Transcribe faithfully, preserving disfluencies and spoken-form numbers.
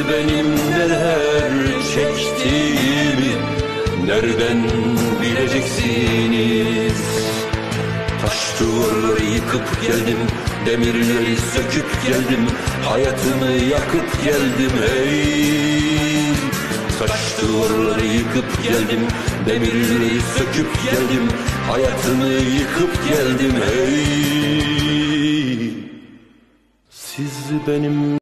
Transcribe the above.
benim neler çektiğimi nereden bileceksiniz? Taş duvarları yıkıp geldim, demirleri söküp geldim, hayatımı yakıp geldim hey. Taş duvarları yıkıp geldim, demirleri söküp geldim, hayatımı yıkıp geldim hey. Siz benim